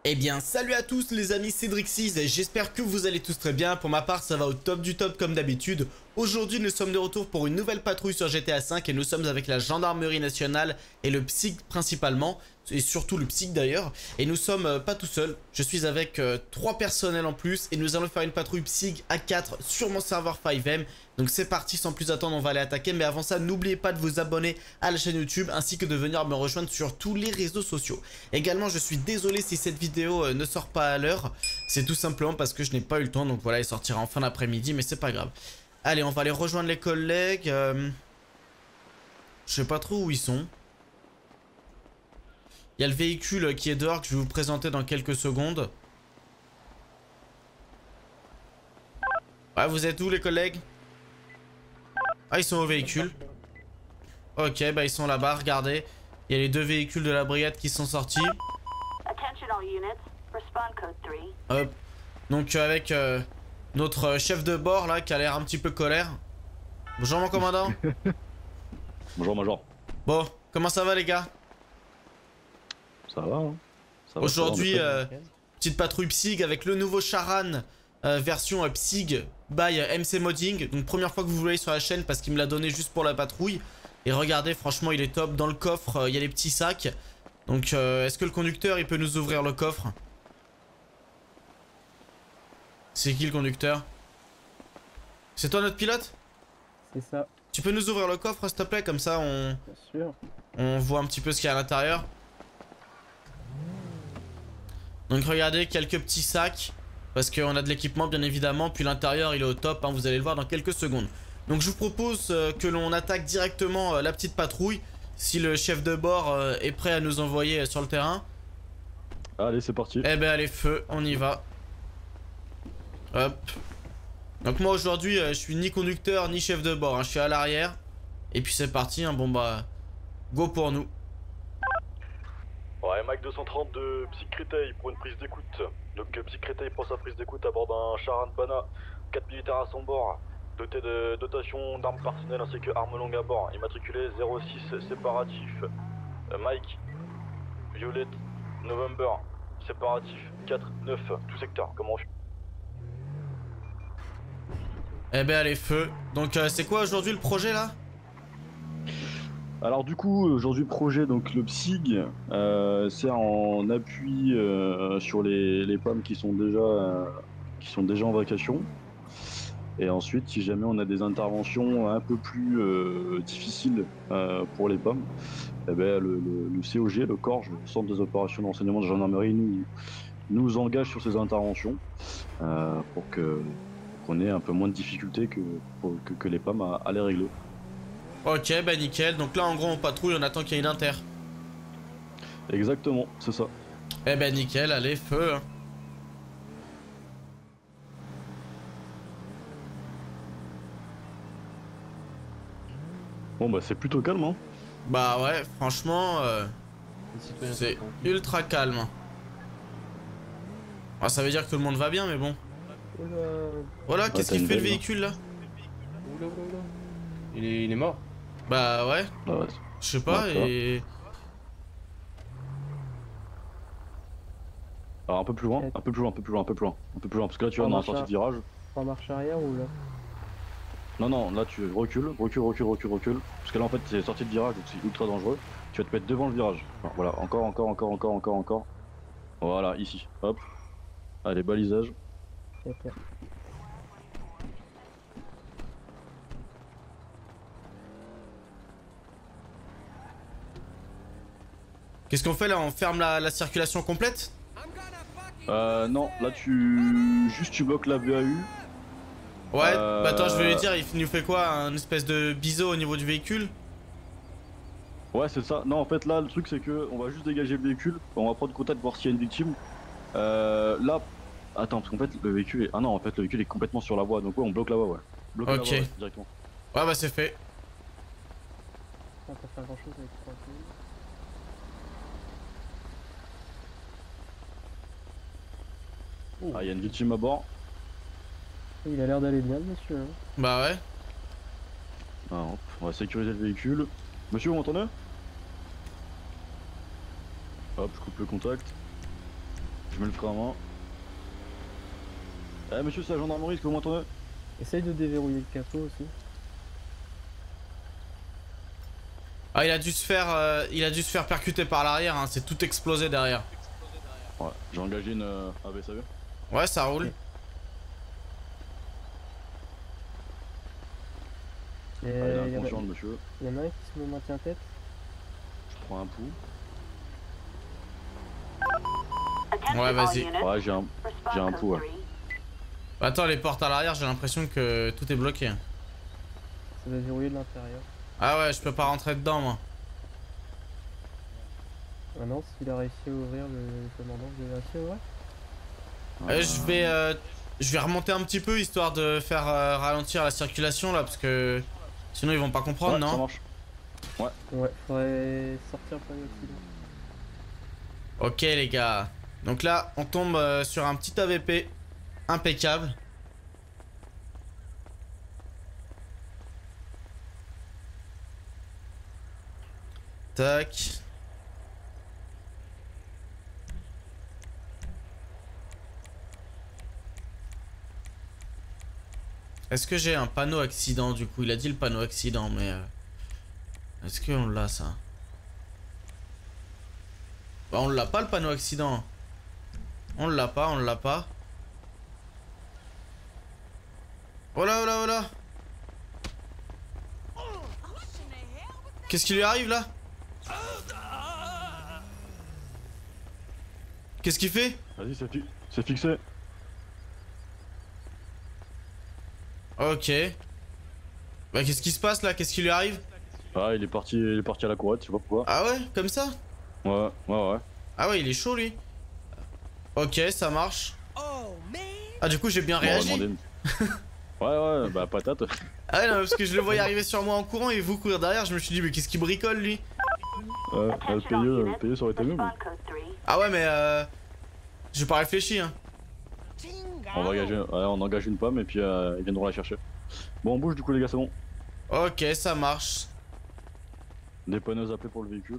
Eh bien salut à tous les amis, c'est Drixis et j'espère que vous allez tous très bien. Pour ma part ça va au top du top comme d'habitude. Aujourd'hui nous sommes de retour pour une nouvelle patrouille sur GTA V et nous sommes avec la gendarmerie nationale et le psych principalement. Et surtout le psych d'ailleurs. Et nous sommes pas tout seuls, je suis avec 3 personnels en plus. Et nous allons faire une patrouille psych à 4 sur mon serveur 5M. Donc c'est parti, sans plus attendre on va aller attaquer. Mais avant ça n'oubliez pas de vous abonner à la chaîne YouTube, ainsi que de venir me rejoindre sur tous les réseaux sociaux. Également je suis désolé si cette vidéo ne sort pas à l'heure. C'est tout simplement parce que je n'ai pas eu le temps. Donc voilà, elle sortira en fin d'après-midi, mais c'est pas grave. Allez, on va aller rejoindre les collègues. Je sais pas trop où ils sont. Il y a le véhicule qui est dehors que je vais vous présenter dans quelques secondes. Ouais, vous êtes où les collègues? Ah, ils sont au véhicule. Ok, bah ils sont là-bas, regardez. Il y a les 2 véhicules de la brigade qui sont sortis. Hop. Donc avec notre chef de bord là qui a l'air un petit peu colère. Bonjour mon commandant. Bonjour Major. Bon, comment ça va les gars? Ça va hein. Aujourd'hui, petite patrouille Psyg avec le nouveau Charan version Psyg by MC Modding. Donc première fois que vous voyez sur la chaîne parce qu'il me l'a donné juste pour la patrouille. Et regardez, franchement il est top. Dans le coffre, il y a les petits sacs. Donc est-ce que le conducteur il peut nous ouvrir le coffre? C'est qui le conducteur? C'est toi notre pilote? C'est ça. Tu peux nous ouvrir le coffre s'il te plaît, comme ça Bien sûr. on voit un petit peu ce qu'il y a à l'intérieur. Donc regardez, quelques petits sacs, parce qu'on a de l'équipement bien évidemment, puis l'intérieur il est au top, hein, vous allez le voir dans quelques secondes. Donc je vous propose que l'on attaque directement la petite patrouille, si le chef de bord est prêt à nous envoyer sur le terrain. Allez, c'est parti. Eh ben allez, feu, on y va. Hop. Donc moi aujourd'hui je suis ni conducteur ni chef de bord, hein, je suis à l'arrière. Et puis c'est parti, hein, bon bah go pour nous. Ouais, Mac 230 de Psy Créteil pour une prise d'écoute. Donc Psy Créteil prend sa prise d'écoute à bord d'un Charan Pana, 4 militaires à son bord, doté de dotation d'armes personnelles ainsi que armes longues à bord, immatriculé 06 séparatif. Mike, Violette, November, séparatif 4-9, tout secteur, comment je... Eh ben allez, feu. Donc c'est quoi aujourd'hui le projet là? Alors du coup, aujourd'hui projet, donc le PSIG, c'est en appui sur les pommes qui sont déjà en vacation. Et ensuite, si jamais on a des interventions un peu plus difficiles pour les pommes, eh ben, le COG, le CORGE, le Centre des opérations de renseignement de gendarmerie, nous engage sur ces interventions pour qu'on ait un peu moins de difficultés que les pommes à les régler. Ok, bah nickel. Donc là en gros on patrouille, on attend qu'il y ait une inter. Exactement, c'est ça. Eh ben nickel, allez, feu. Bon bah c'est plutôt calme hein. Bah ouais, franchement c'est ultra calme. Ah, ça veut dire que tout le monde va bien, mais bon. Voilà, qu'est-ce qu'il fait le véhicule là? Oula. Il est mort. Bah ouais, Ah ouais. je sais pas, D'accord. et... Alors un peu plus loin, un peu plus loin, parce que là tu vas dans la sortie de virage. En marche arrière ou là? Non, là tu recule, parce que là en fait c'est sortie de virage, donc c'est ultra dangereux. Tu vas te mettre devant le virage. Voilà, encore. Voilà, ici, hop. Allez, balisage. Ok. Qu'est-ce qu'on fait là? On ferme la circulation complète? Non, là tu bloques la VAU. Ouais, bah attends, je vais lui dire, il nous fait quoi? Un espèce de biseau au niveau du véhicule? Ouais, c'est ça. Non, en fait là le truc c'est que on va juste dégager le véhicule, on va prendre contact voir s'il y a une victime. Là, attends, parce qu'en fait le véhicule est... Ah non, en fait le véhicule est complètement sur la voie, donc ouais, on bloque la voie, ouais. Bloque la voie, ouais, directement. Ouais, bah c'est fait. On va pas faire grand chose avec 3 Ah, il y a une victime à bord. Il a l'air d'aller bien, monsieur. Bah ouais. Ah, hop, on va sécuriser le véhicule. Monsieur, vous m'entendez? Hop, je coupe le contact. Je mets le frein à main. Eh monsieur, c'est la gendarmerie, est-ce que vous m'entendez? Essaye de déverrouiller le capot aussi. Ah, il a dû se faire percuter par l'arrière, hein. C'est tout explosé derrière. Ouais, j'ai engagé une AVSAV. Ouais, ça roule. Ok. Et Allez, il y en a- inconscient le monsieur. il y en a un qui se met au maintien tête. Je prends un pouls. Ouais, vas-y. Ouais, j'ai un pouls, ouais. Attends, les portes à l'arrière, j'ai l'impression que tout est bloqué. Ça va verrouiller de l'intérieur. Ah ouais, je peux pas rentrer dedans, moi. Maintenant, s'il a réussi à ouvrir le commandant, vous avez réussi à ouvrir? Je vais remonter un petit peu, histoire de faire ralentir la circulation, là, parce que... Sinon, ils vont pas comprendre, Ouais, ça non? marche. Ouais, faudrait sortir le panneau accident. Ok, les gars. Donc là, on tombe sur un petit AVP. Impeccable. Tac. Est-ce que j'ai un panneau accident du coup? Il a dit le panneau accident, mais... est-ce qu'on l'a ça? Bah on l'a pas le panneau accident. On l'a pas, on l'a pas. Oh là, oh là, oh là. Qu'est-ce qui lui arrive là? Qu'est-ce qu'il fait? Vas-y, c'est fixé. Ok. Bah qu'est-ce qui se passe là? Qu'est-ce qui lui arrive? Ah, il est parti à la courette, je sais pas pourquoi. Ah ouais? Comme ça? Ouais. Ah ouais, il est chaud lui. Ok, ça marche. Ah du coup j'ai bien Bon, on va réagi. demander ouais, bah patate. Ah ouais, non, parce que je le voyais arriver sur moi en courant et vous courir derrière, je me suis dit mais qu'est-ce qu'il bricole lui? Le PE ça aurait été mieux, mais Ah ouais mais j'ai pas réfléchi hein. on engage une pomme et puis ils viendront la chercher. Bon, on bouge du coup les gars, c'est bon. Ok, ça marche. Dépanneuse appelée pour le véhicule.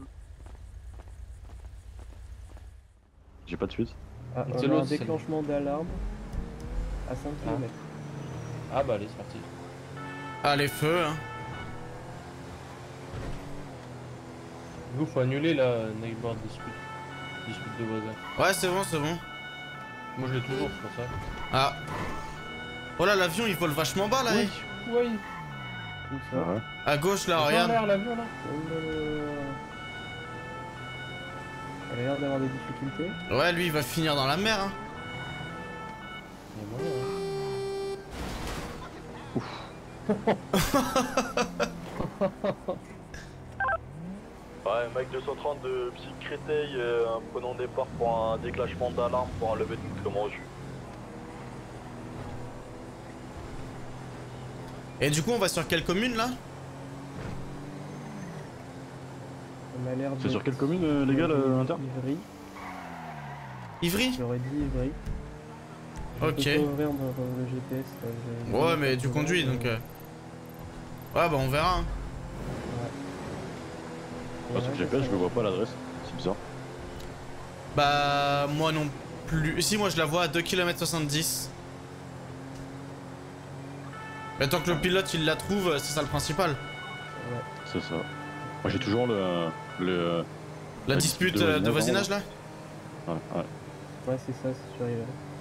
J'ai pas de suite. Ah, C'est on a un l'autre, c'est déclenchement d'alarme à 5 km. Ah bah allez, c'est parti. Ah les feux hein. Vous, faut annuler la neighbor dispute. Dispute de voisins. Ouais c'est bon, c'est bon. Moi je l'ai toujours, c'est pour ça. Ah. Oh là l'avion il vole vachement bas là. Oui, oui. Tout ça. Ouais. À gauche là, Regarde regarde. l'air, l'avion là. Elle a l'air d'avoir des difficultés. Ouais lui il va finir dans la mer hein. Il y a moyen, hein. Ouais, Mike 230 de Psy Créteil, prenons départ pour un déclenchement d'alarme pour un lever de mouvement reçu. Et du coup on va sur quelle commune là? On a l'air de. C'est sur quelle commune les gars l'interne? Ivry. Ivry? J'aurais dit Ivry. Ok. Je peux pas ouvrir le GPS. Ouais mais tu conduis donc... Ouais bah on verra hein. Sur le GPS, je le vois pas l'adresse, c'est bizarre. Bah moi non plus. Si moi je la vois à 2 km 70. Mais tant que le pilote il la trouve, c'est ça le principal. Ouais. C'est ça. Moi j'ai toujours La La dispute dispute de de voisinage voisinage, là? Ouais. Ouais, c'est ça, c'est sur Ivry.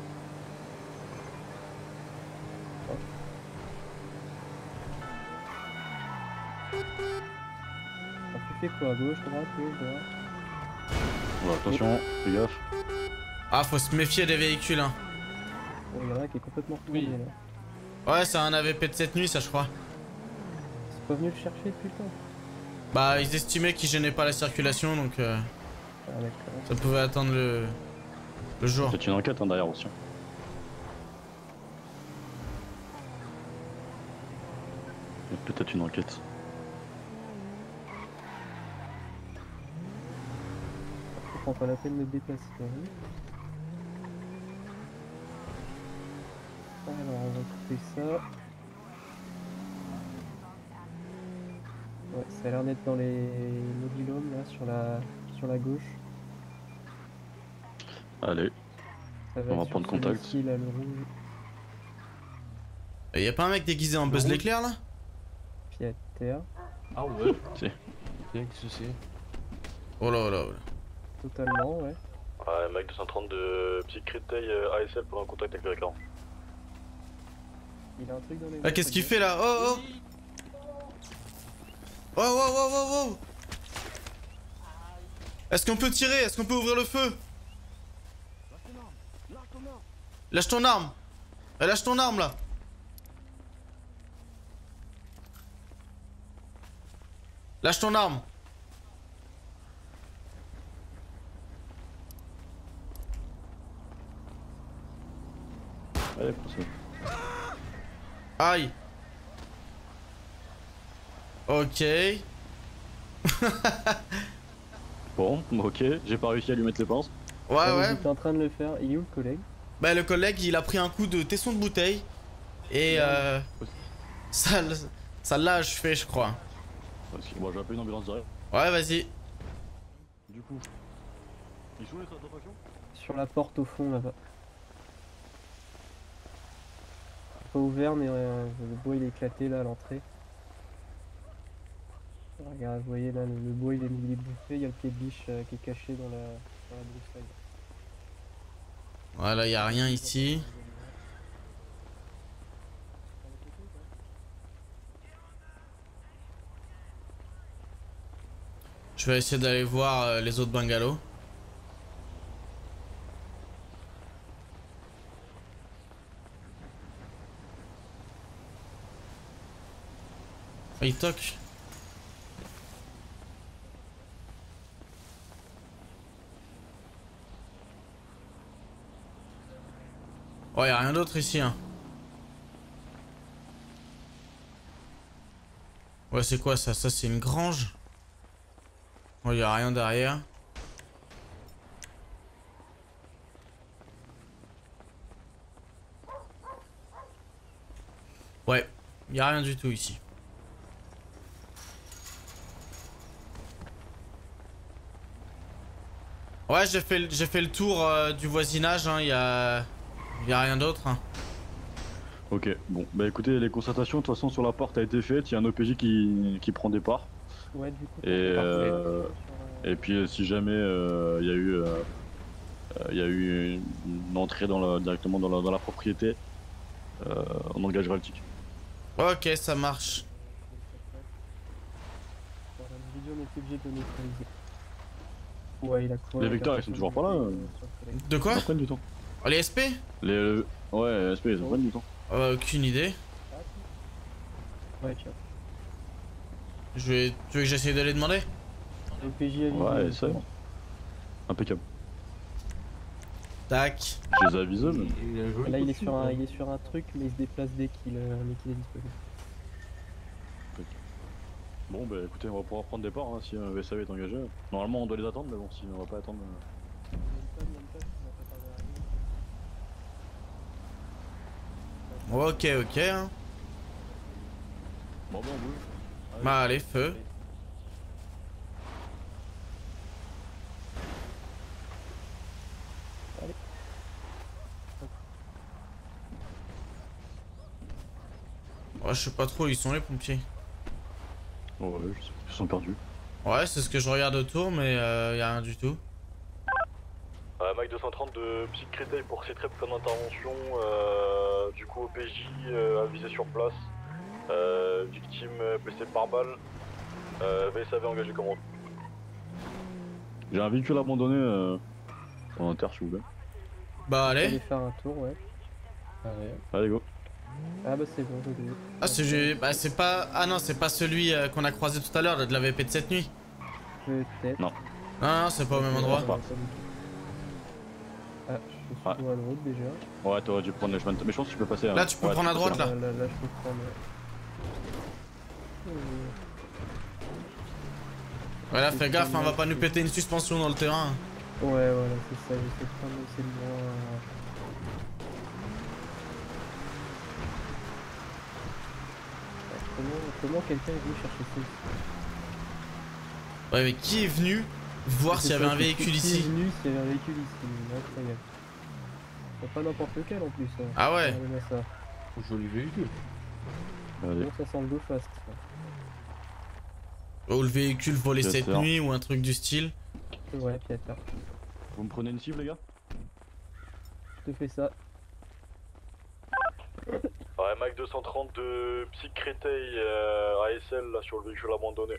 Alors, tu fais quoi? Gauche, droite, gauche, droite? Ouais, attention, fais gaffe. Ah faut se méfier des véhicules hein. Oh, il y en a un qui est complètement retourné Oui. là. Ouais c'est un AVP de cette nuit ça je crois. C'est pas venu le chercher depuis le temps. Bah ils estimaient qu'il gênait pas la circulation donc Ah, d'accord. ça pouvait attendre le jour. C'est une enquête hein, derrière aussi. Il y a peut-être une enquête. Ça prend pas la peine de déplacer. Hein. Alors, on va couper ça. Ouais, ça a l'air d'être dans les mobilhomes là, sur la gauche. Allez, Ça On va être prendre sur contact. celui-ci, là, le rouge. Y'a pas un mec déguisé en Buzz l'éclair là? Puis à terre. Ah ouais. Si. Bien que ceci. Oh là oh là oh là. Totalement, ouais. Ouais, Mike 230 de Psy Créteil ASL pour un contact avec le réclamant. Il a un truc dans les mains. Ah, qu'est-ce qu'il fait là? Oh oh! Oh oh oh oh oh! Est-ce qu'on peut tirer? Est-ce qu'on peut ouvrir le feu? Lâche ton arme! Lâche ton arme là! Lâche ton arme! Allez, prends ça. Aïe! Ok. Bon, ok, j'ai pas réussi à lui mettre les pinces. Ouais ouais. J'étais en train de le faire. Il est où le collègue? Bah le collègue il a pris un coup de tesson de bouteille. Et ça l'a achevé je crois. Parce que moi j'ai appelé une ambulance derrière. Ouais vas-y. Du coup, ils sont les traces d'attraction? Sur la porte au fond là-bas. Pas ouvert, mais le bois il est éclaté là à l'entrée. Regarde, vous voyez là, le bois il est bouffé, il y a le pied de biche qui est caché dans la broussaille. Voilà y a rien ici. Je vais essayer d'aller voir les autres bungalows. Ah, il toque. Oh, y a rien d'autre ici, hein. Ouais, c'est quoi ça? Ça, c'est une grange? Oh, y a rien derrière. Ouais, y a rien du tout ici. Ouais, j'ai fait le tour du voisinage, hein, y a rien d'autre. Hein. Ok, bon, bah écoutez, les constatations de toute façon sur la porte a été faite, il y a un OPJ qui prend des parts. Ouais, du coup. Et puis si jamais il y a eu une entrée directement dans la propriété, on engagera le TIC. Ok, ça marche. L'individu, on est obligé de neutraliser. Ouais, il a quoi? Les vecteurs, ils sont toujours pas là. De quoi? Ils en prennent du temps. Oh, les SP? Ouais, SP, ils en prennent du temps. Aucune idée. Ouais, tiens. Tu veux que j'essaye de les demander? Le PJ a Ouais, ça. Impeccable. Tac. Je les ai avisés, mais. Là, il est sur un truc, mais il se déplace dès qu'il est disponible. Bon, bah écoutez, on va pouvoir prendre des parts hein, si un VSAV est engagé. Normalement, on doit les attendre, mais bon, si on va pas attendre. Ok, ok. Hein. Bon, on bouge. Bah, allez, feu. Ouais, je sais pas trop où ils sont les pompiers. Oh, ouais, je sais, ils sont perdus. Ouais, c'est ce que je regarde autour, mais y a rien du tout. Mike 230 de Psy Créteil pour ces traits de d'intervention. Du coup, OPJ avisé sur place. Victime blessée par balle. VSAV engagé commande. J'ai un véhicule abandonné en inter, s'il vous plaît. Bah, Allez allez. faire un tour, ouais. Allez, go. Ah bah c'est bon, je l'ai. Ah, c'est pas. Ah non, c'est pas celui qu'on a croisé tout à l'heure, de la VP de cette nuit. Peut-être. Non. Non, c'est pas au même endroit. pas. Ah, je suis sur la route déjà. Ouais, t'aurais dû prendre le chemin de... Mais je pense que tu peux passer. Là, tu peux prendre à droite, là. Là, je peux prendre. Ouais, là, fais gaffe, hein, on va pas nous péter une suspension dans le terrain. Ouais, voilà, c'est ça, j'essaie de prendre c'est le moins. Comment quelqu'un est venu chercher ça ici? Ouais, mais qui est venu voir s'il y avait un véhicule Qui est ici? venu s'il y avait un véhicule ici? Incroyable. C'est pas n'importe lequel en plus. Ah ouais. Regardez-moi ça. Joli véhicule. Allez. Bon, ça sent le go fast. Ça. Ou le véhicule volé cette Piateur. nuit ou un truc du style. Ouais, Piateur. Vous me prenez une cible, les gars? Je te fais ça. Ouais, Mac 230 de Psy Créteil ASL là sur le véhicule abandonné.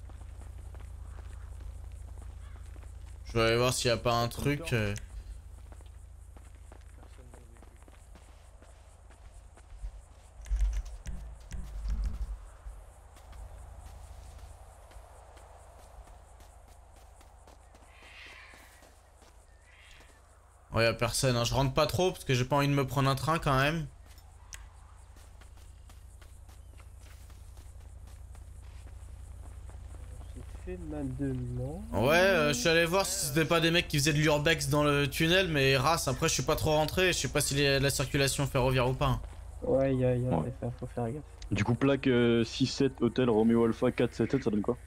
Je vais aller voir s'il y a pas un truc. Ouais, y'a personne, hein. Je rentre pas trop parce que j'ai pas envie de me prendre un train quand même. J'ai fait ma demande. Ouais, je suis allé voir si c'était pas des mecs qui faisaient de l'urbex dans le tunnel, mais race, après je suis pas trop rentré, je sais pas s'il y a de la circulation ferroviaire ou pas. Hein. Ouais, Ouais. faut faire gaffe. Du coup, plaque 6-7 Hôtel Romeo Alpha 477, ça donne quoi?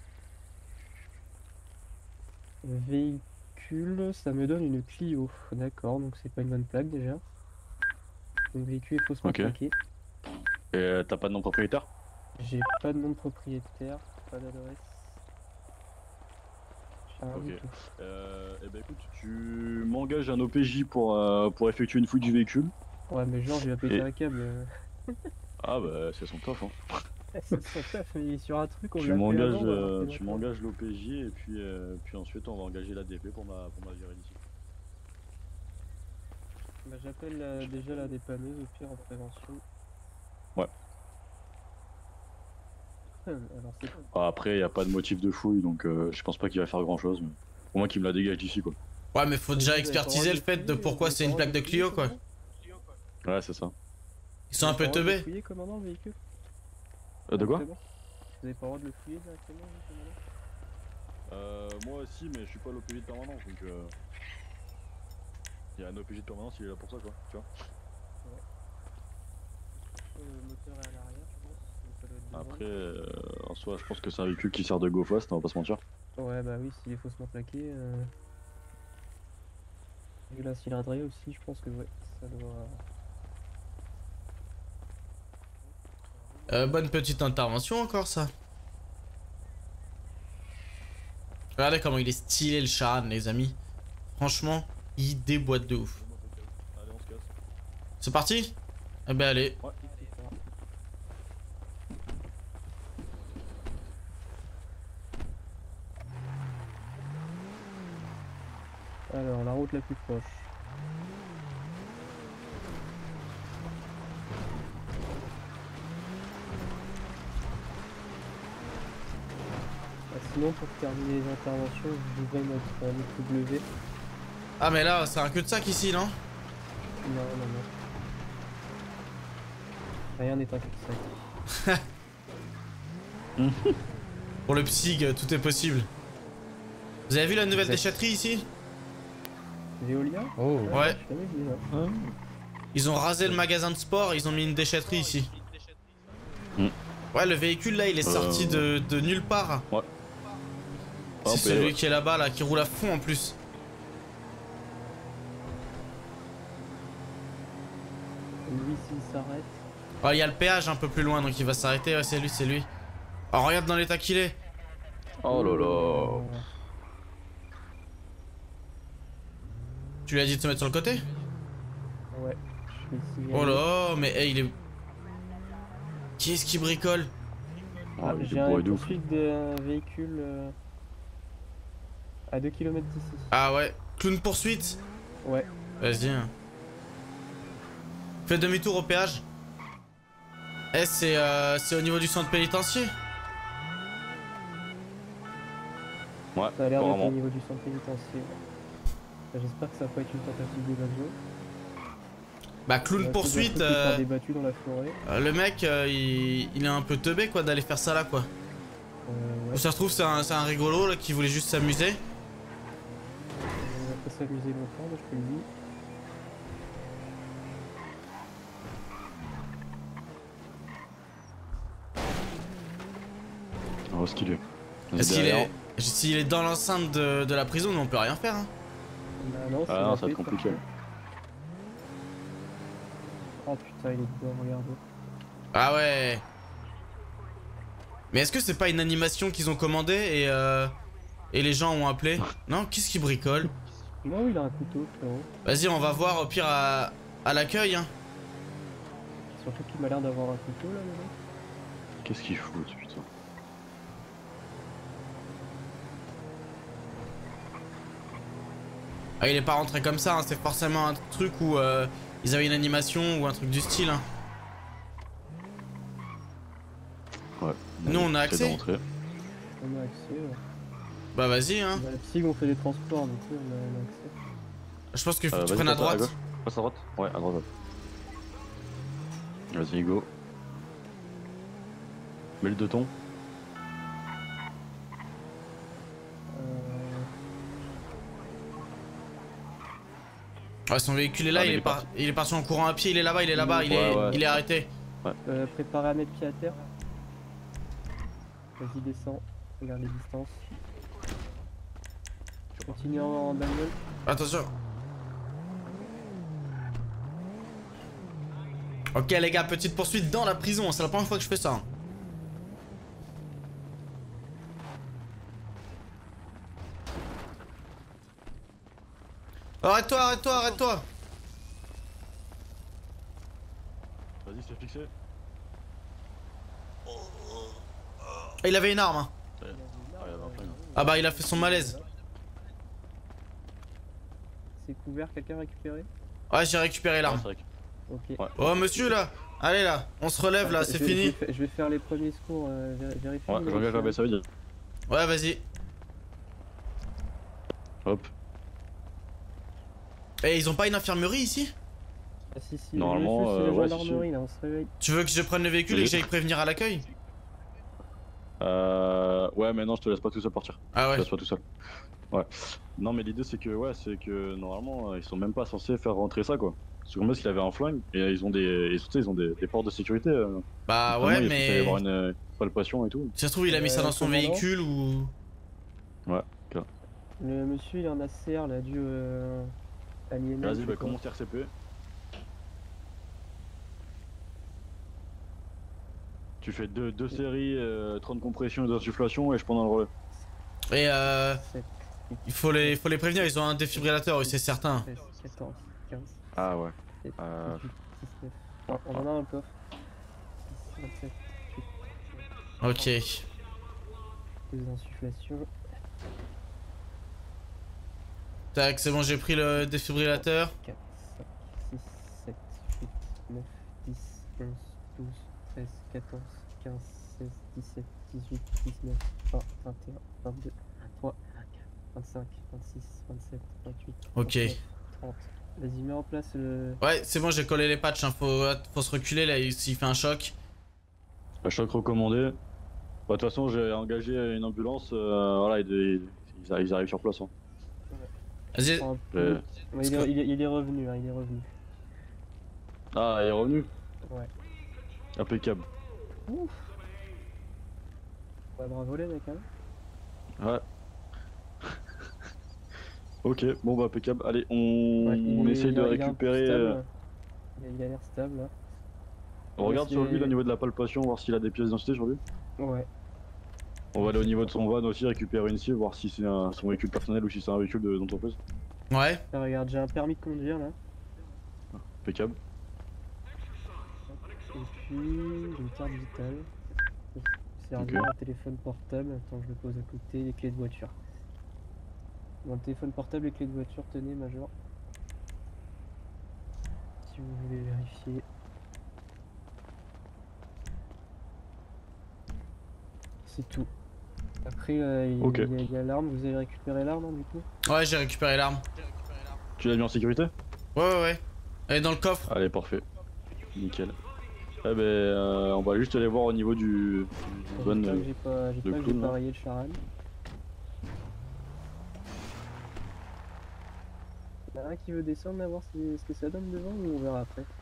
Véhicule, ça me donne une Clio. D'accord, donc c'est pas une bonne plaque déjà. Donc véhicule est faussement Ok. plaqué. Et t'as pas de nom propriétaire? J'ai pas de nom de propriétaire, pas d'adresse. J'ai rien Ok. du tout. Eh ben écoute, tu m'engages un OPJ pour effectuer une fouille du véhicule. Ouais, mais genre, il va péter Et- un câble. Ah bah c'est son taf, hein. C'est son taf, mais il est sur un truc, on Tu l'a fait m'engages avant, alors c'est tu d'accord. m'engages l'OPJ et puis ensuite on va engager l'ADP pour ma virée d'ici. Bah, j'appelle déjà la dépanneuse au pire en prévention. Ouais. Alors c'est Ah, après y a pas de motif de fouille donc je pense pas qu'il va faire grand chose mais au moins qu'il me la dégage d'ici quoi. Ouais, mais faut déjà Vous avez pas expertiser le le droit fait de de fouiller, pourquoi vous c'est avez une pas plaque le de droit Clio de quoi. fouiller, Ouais c'est ça. Ils sont un peu Vous avez pas le droit de teubés. le fouiller, commandant, le véhicule De quoi? Directement Vous avez pas le droit de le fouiller directement, vous, commandant Moi aussi mais je suis pas l'OPJ de permanence donc il y a un OPJ de permanence il est là pour ça quoi, tu vois. Le moteur est à l'arrière, je pense. Donc ça doit être devant. Après en soi je pense que c'est un véhicule qui sert de go fast, on va pas se mentir. Ouais, bah oui, s'il est faussement plaqué. Vu la cylindrée aussi, je pense que ouais, ça doit. Bonne petite intervention encore ça. Regardez comment il est stylé le Charan les amis. Franchement, il déboîte de ouf. Allez on se casse. C'est parti? Eh ben allez. Ouais. C'est ça. Alors, la route la plus proche. Sinon, pour terminer les interventions, je voudrais notre W. Ah mais là c'est un cul-de-sac ici non? Non, non, non. Rien n'est un cul-de-sac. Pour le PSIG, tout est possible. Vous avez vu la nouvelle Exact. déchetterie ici? Veolia Oh. Ouais. Je l'avais vu là. Ils ont rasé le magasin de sport, ils ont mis une déchetterie ici. Mm. Ouais, le véhicule là, il est sorti de nulle part. Ouais. C'est Hop, et celui ouais. qui est là-bas, là, qui roule à fond en plus. Lui, s'il s'arrête. Oh, il y a le péage un peu plus loin, donc il va s'arrêter. Ouais, c'est lui, c'est lui. Oh, regarde dans l'état qu'il est. Oh là là. Tu lui as dit de se mettre sur le côté? Ouais, je vais essayer. Oh là, mais hey, il est... Qui est-ce qui bricole? Ah, il est J'ai un bourré de ouf. poursuite d'un véhicule à 2 km d'ici. Ah ouais, clown poursuite. Ouais, Vas-y. Hein. Fais demi-tour au péage. Eh, c'est au niveau du centre pénitentiaire. Ouais, ça a l'air d'être au apparemment. niveau du centre pénitentiaire. J'espère que ça va pas être une tentative d'évasion. Bah, clown Il poursuite. s'est débattu dans la forêt. Le mec, il est un peu teubé quoi d'aller faire ça là quoi. Ouais. Ça se trouve, c'est un rigolo là qui voulait juste s'amuser. On va pas s'amuser longtemps, là, je te le dis. Oh, ce qu'il est. Est-ce qu'il Derrière. est. S'il est dans l'enceinte de la prison, nous on peut rien faire. Hein. Bah non, Ah non, ça va être compliqué. Oh putain, il est dedans, regardez. Ah ouais. Mais est-ce que c'est pas une animation qu'ils ont commandé et les gens ont appelé? Non, qu'est-ce qu'ils bricolent? Non, il a un couteau, frérot. Vas-y, on va voir au pire à l'accueil. Hein. Surtout qu'il m'a l'air d'avoir un couteau là, le mec. Qu'est-ce qu'il fout, putain. Ah, il est pas rentré comme ça, hein. C'est forcément un truc où ils avaient une animation ou un truc du style. Hein. Ouais. Nous, on a J'essaie accès. de rentrer. On a accès, ouais. Bah vas-y, hein. Bah, la psy, on fait des transports, donc on a accès. Je pense qu'il faut que tu Vas-y, prennes à passe droite. gauche. Passe à droite. Ouais, à droite. Vas-y, go. Mets le de ton. Ouais, son véhicule est là, Ah, il, mais est il est parti en courant à pied, il est là-bas, il est là-bas, Ouais. il est arrêté. Préparer à mettre pied à terre. Vas-y, descends. Regarde les distances. Continue en bagnole. Attention. Ok les gars, petite poursuite dans la prison, c'est la première fois que je fais ça. Arrête-toi, arrête-toi, arrête-toi. Vas-y, c'est fixé. Il avait une arme. Hein. Ah, il y avait un flingue. Ah bah il a fait son malaise. C'est couvert, quelqu'un a récupéré? Ouais, j'ai récupéré Ouais, l'arme. c'est vrai que- Ok. Ouais. Oh monsieur là, allez là, on se relève là, c'est fini. Je vais faire les premiers secours, vérifier. Ouais, j'engage la ça veut dire. Ouais, vas-y. Hop. Et ils ont pas une infirmerie ici? Ah si, si, Normalement, c'est la ouais, si, gendarmerie là, on se réveille. Tu veux que je prenne le véhicule et que j'aille prévenir à l'accueil? Ouais, mais non, je te laisse pas tout seul partir. Ah Je te ouais. laisse pas tout seul. Ouais. Non, mais l'idée c'est que normalement, ils sont même pas censés faire rentrer ça quoi. Parce que moi, qu'il avait un flingue et ils ont des portes de sécurité. Bah Vraiment, ouais, il est censé y mais... avoir une palpation et tout. Si ça se trouve, il a mis ça dans son commandant. véhicule ou... Le monsieur il est en ACR là, dû à l'INM. Vas-y, bah commence RCP. Tu fais deux séries, 30 compressions et d'insufflation et je prends dans le relais. Et 7, il faut les prévenir, ils ont un défibrillateur, oui, c'est certain. 13, 14, 15, Ah ouais. 17, Euh, 18, 19. On en a un coffre. 27, 28, Ok. deux insufflations. Tac, c'est bon, j'ai pris le défibrillateur. 4, 5, 6, 7, 8, 9, 10, 11, 12, 13, 14, 15, 16, 17, 18, 19, 20, 21, 22, 23, 24, 25, 26, 27, 28, Ok. 29, 30. Vas-y, mets en place le... Ouais, c'est bon, j'ai collé les patchs, hein. Faut se reculer là, s'il fait un choc. un choc recommandé. Bah, de toute façon, j'ai engagé une ambulance. Voilà, ils arrivent sur place. Hein. Vas-y. un Ouais. peu- Ouais, il est revenu, hein, il est revenu. Ah, il est revenu. Ouais. Impeccable. Ouf. Ouais, bravo les mecs, hein. Ouais. Ok, bon bah impeccable. Allez, Ouais, on essaye de il est un peu récupérer. stable. Il a l'air stable là. On regarde c'est- sur lui là, au niveau de la palpation, voir s'il a des pièces d'identité sur lui. Ouais. On va aller au niveau de son van aussi, récupérer une cible, voir si c'est son véhicule personnel ou si c'est un véhicule d'entreprise. Ouais. Là, regarde, j'ai un permis de conduire là. Impeccable. Et puis, j'ai une carte vitale. Pour servir Ok. un téléphone portable. Attends, je le pose à côté, les clés de voiture. Bon, le téléphone portable et clés de voiture, tenez, Major. Si vous voulez vérifier. C'est tout. Après, Ok. il y a l'arme. Vous avez récupéré l'arme, hein, du coup? Ouais, j'ai récupéré l'arme. Tu l'as mis en sécurité? Ouais. Elle est dans le coffre. Allez, parfait. Nickel. Eh ben, on va juste aller voir au niveau du van. J'espère que j'ai clown, là. pas rayé le charal. Y'en a un qui veut descendre là, voir ce que ça donne devant ou on verra après?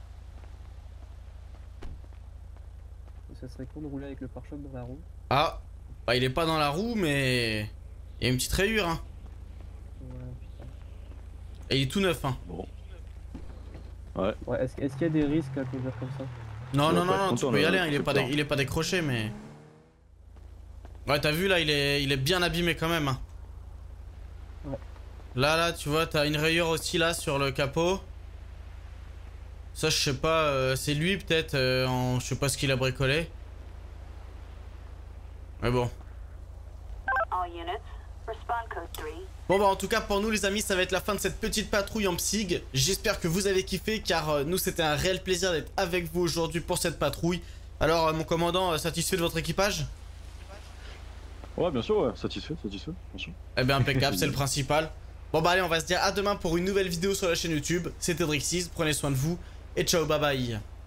Ça serait con de rouler avec le pare-choc dans la roue. Ah. Bah, il est pas dans la roue, mais... Il y a une petite rayure, hein. Ouais, putain. Et il est tout neuf, hein. Bon. Ouais. Ouais, est-ce qu'il y a des risques à conduire comme ça? Non, Tu non, vas pas non, être non, tu content, peux y là, aller, hein, c'est clair. il est pas décroché, mais... Ouais, t'as vu, là, il est bien abîmé quand même. Hein. Ouais. Là, tu vois, t'as une rayure aussi, là, sur le capot. Ça, je sais pas, c'est lui, peut-être, je sais pas ce qu'il a bricolé. Mais bon. All units, respond code 3. Bon bah en tout cas pour nous les amis ça va être la fin de cette petite patrouille en PSIG. J'espère que vous avez kiffé car nous c'était un réel plaisir d'être avec vous aujourd'hui pour cette patrouille. Alors mon commandant, satisfait de votre équipage? Ouais, bien sûr, ouais. Satisfait, bien sûr. Eh bien impeccable, c'est le principal. Bon bah allez on va se dire à demain pour une nouvelle vidéo sur la chaîne YouTube. C'était Drixis, prenez soin de vous et ciao bye bye.